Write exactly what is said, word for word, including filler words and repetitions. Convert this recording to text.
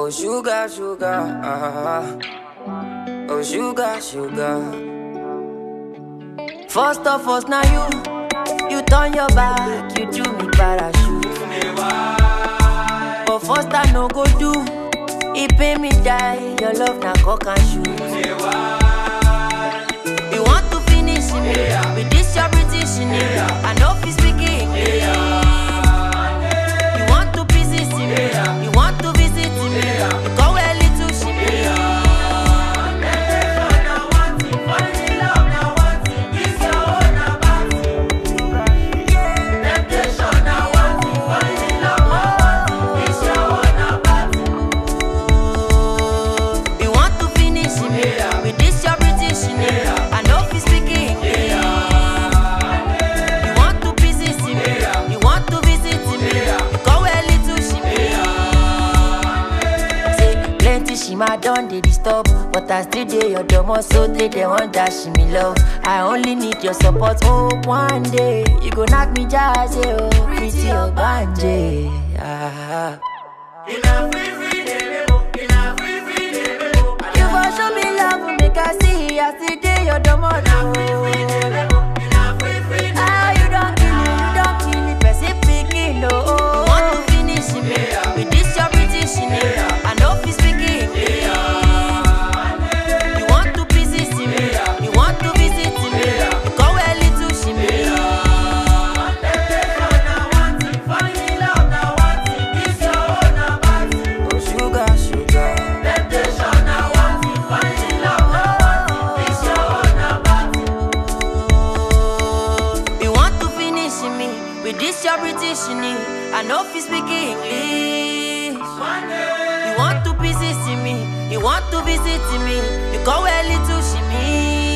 Oh sugar, sugar, ah. Oh sugar, sugar. First of all, now you, you turn your back, you do me parachute. But first I no go do, it pay me die, your love na cock and shoot. You want to finish me, with this your British in it, I know if you speak English. You want to visit me, you want to visit me, you go a little shit. My done they disturb, but I still dey your domo, so they they want dash me love. I only need your support. Oh, one day you go knock me jazz, oh, pretty or banje. Ah. You go show me love, make I see, I still dey your domo. Ah, you don't kill me, you don't kill me, person picking, no. You want to finish me with this your British in it. I know if you speak English. You want to visit me, you want to visit me, go a little shimmy. Oh sugar, sugar. You want to finish me with this your British in it. I know if you speak English. You want to visit me, you want to visit me, you go a little shimmy.